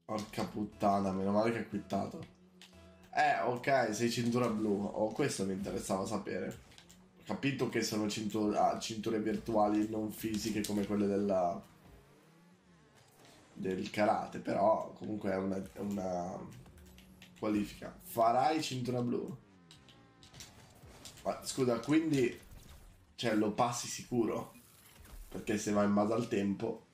Porca puttana, meno male che hai quittato. Ok, sei cintura blu. Oh, questo mi interessava sapere. Ho capito che sono cinture virtuali non fisiche come quelle del karate, però comunque è una qualifica. Farai cintura blu? Ma scusa, quindi, cioè, lo passi sicuro? Perché se va in base al tempo,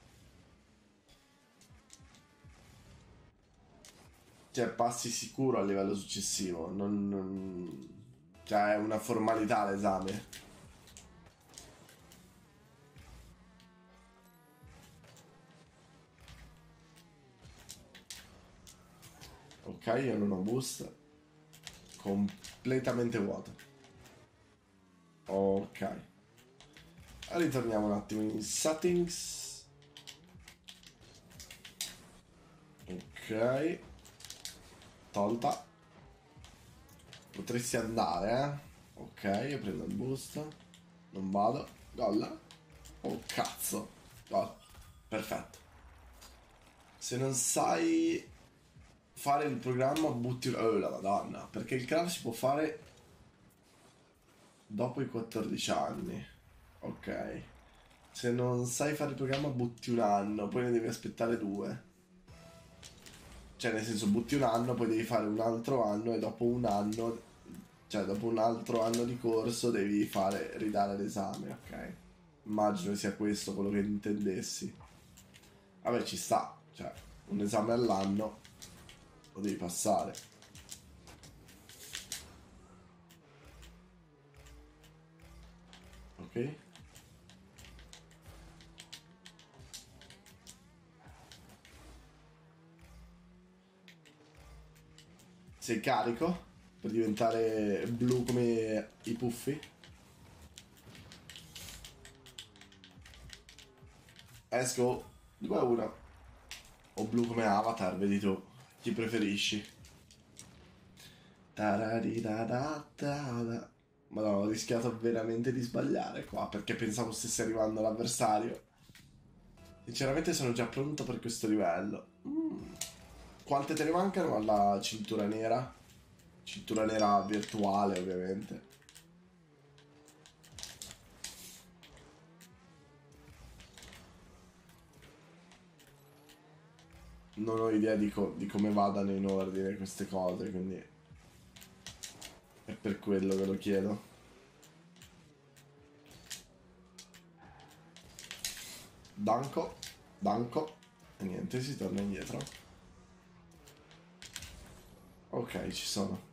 cioè, passi sicuro al livello successivo. Cioè, è una formalità l'esame. Ok, io non ho boost. Completamente vuoto. Ok. Ritorniamo un attimo in settings. Ok. Tolta. Potresti andare, eh. Ok, io prendo il boost. Non vado. Gol. Oh cazzo. Gol. Perfetto. Se non sai fare il programma butti... Oh la madonna. Perché il craft si può fare dopo i 14 anni. Ok. Se non sai fare il programma butti un anno, poi ne devi aspettare due. Cioè nel senso butti un anno, poi devi fare un altro anno e dopo un anno, cioè dopo un altro anno di corso devi ridare l'esame, ok? Immagino sia questo quello che intendessi. Vabbè ci sta, cioè un esame all'anno lo devi passare, ok? Sei carico per diventare blu come i puffi? Let's go, 2-1. O blu come Avatar, vedi tu. Chi preferisci? Tararidadata. Madonna, ho rischiato veramente di sbagliare qua perché pensavo stesse arrivando l'avversario. Sinceramente sono già pronto per questo livello. Quante te ne mancano alla cintura nera? Cintura nera virtuale, ovviamente. Non ho idea di come vadano in ordine queste cose, quindi è per quello che lo chiedo. Danco, danco. E niente, si torna indietro. Ok, ci sono.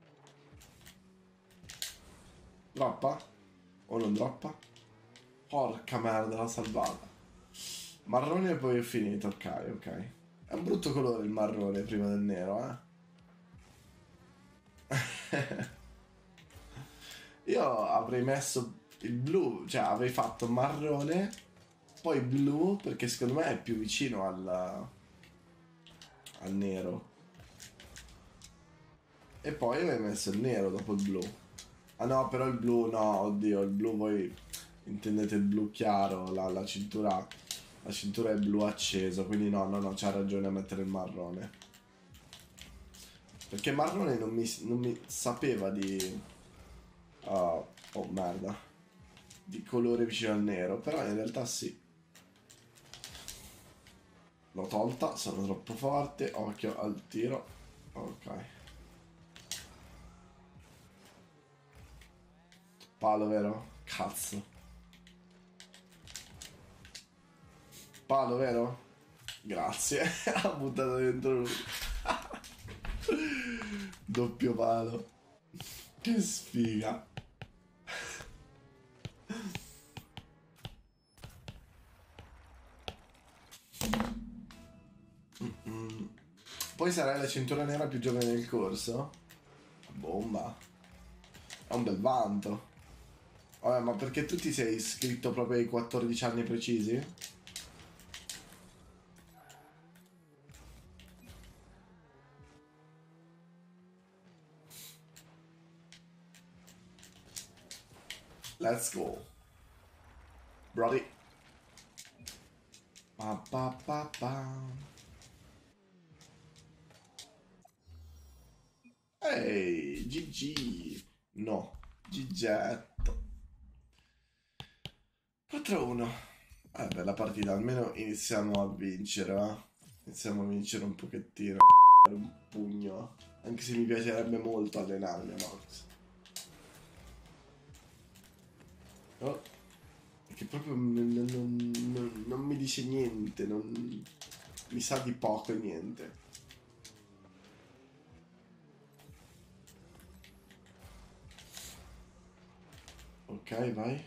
Droppa? O non droppa? Porca merda, l'ha salvata. Marrone e poi è finito, ok, ok. È un brutto colore il marrone prima del nero, eh. Io avrei messo il blu, cioè avrei fatto marrone, poi blu, perché secondo me è più vicino al nero. E poi avrei messo il nero dopo il blu. Ah no, però il blu, no, oddio, il blu voi intendete il blu chiaro, la cintura è blu acceso, quindi no, no, no, c'ha ragione a mettere il marrone. Perché marrone non mi sapeva di... oh merda. Di colore vicino al nero, però in realtà sì. L'ho tolta, sono troppo forte, occhio al tiro. Ok. Palo, vero? Cazzo. Palo, vero? Grazie. Ha buttato dentro lui. Doppio palo. Che sfiga. Poi sarai la cintura nera più giovane del corso? Bomba. È un bel vanto. Vabbè, ma perché tu ti sei iscritto proprio ai 14 anni precisi? Let's go. Brody. Pa pa pa pa. GG. No, Gigetto. 4-1. Bella partita, almeno iniziamo a vincere, va? Iniziamo a vincere un pochettino. Un pugno. Anche se mi piacerebbe molto allenarmi a box. Oh. Che proprio non mi dice niente, mi sa di poco e niente. Ok, vai.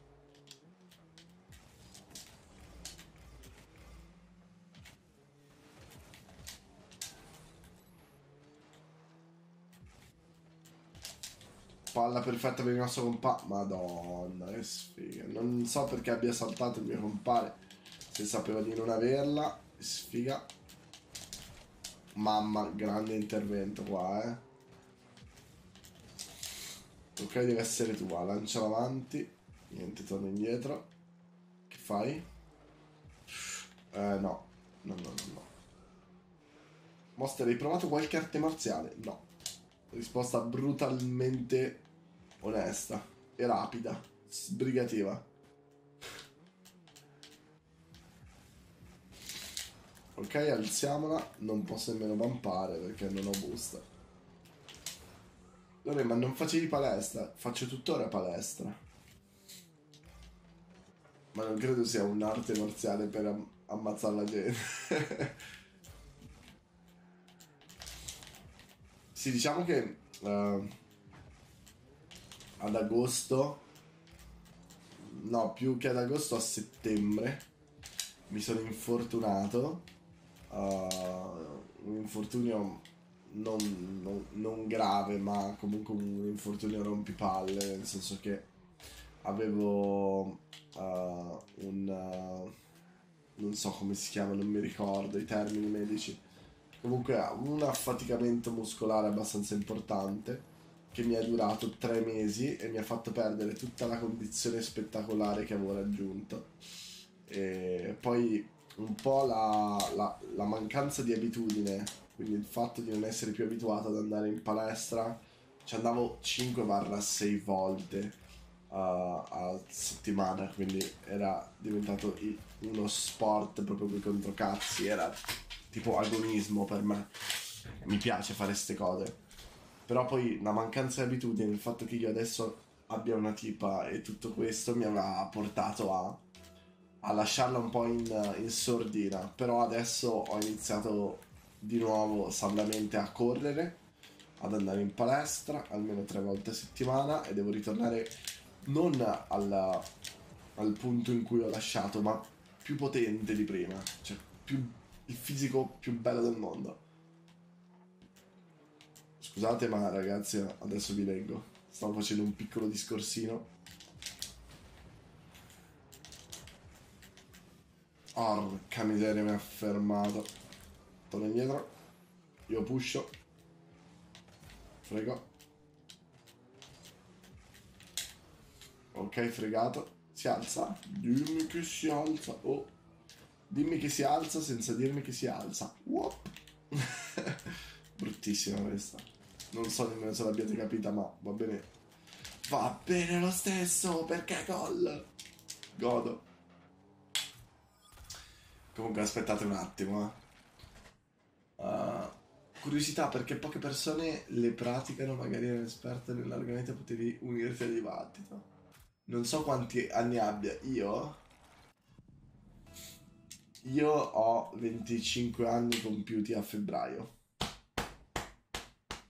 Palla perfetta per il nostro compare. Madonna, che sfiga. Non so perché abbia saltato il mio compare. Se sapeva di non averla. Sfiga. Mamma, grande intervento qua, eh. Ok, deve essere tua. Lancia avanti. Niente, torna indietro. Che fai? No. No. Monster, hai provato qualche arte marziale? No. Risposta brutalmente onesta e rapida, sbrigativa. Ok, alziamola. Non posso nemmeno vampare perché non ho busta. Allora, ma non facevi palestra? Faccio tuttora palestra. Ma non credo sia un'arte marziale per ammazzare la gente. Sì, diciamo che ad agosto, no, più che ad agosto, a settembre mi sono infortunato. Un infortunio non grave, ma comunque un infortunio rompipalle, nel senso che avevo non so come si chiama, non mi ricordo i termini medici. Comunque un affaticamento muscolare abbastanza importante che mi è durato 3 mesi e mi ha fatto perdere tutta la condizione spettacolare che avevo raggiunto. E poi un po' la mancanza di abitudine, quindi il fatto di non essere più abituato ad andare in palestra, ci andavo 5-6 volte a settimana, quindi era diventato uno sport proprio coi controcazzi, era tipo agonismo per me. Mi piace fare ste cose, però poi la mancanza di abitudine, il fatto che io adesso abbia una tipa e tutto questo mi aveva portato a lasciarla un po' in sordina. Però adesso ho iniziato di nuovo saldamente a correre, ad andare in palestra almeno 3 volte a settimana e devo ritornare non al punto in cui ho lasciato, ma più potente di prima, cioè il fisico più bello del mondo. Scusate, ma ragazzi, adesso vi leggo. Stavo facendo un piccolo discorsino. Porca miseria, mi ha fermato. Torno indietro. Io pusho. Frego. Ok, fregato. Si alza? Dimmi che si alza. Oh. Dimmi che si alza senza dirmi che si alza. Whoop. Bruttissima questa. Non so nemmeno se l'abbiate capita, ma va bene. Va bene lo stesso, perché gol. Godo. Comunque aspettate un attimo, curiosità, perché poche persone le praticano, magari erano esperte nell'argomento, potevi unirti al dibattito. Non so quanti anni abbia io. Io ho 25 anni compiuti a febbraio.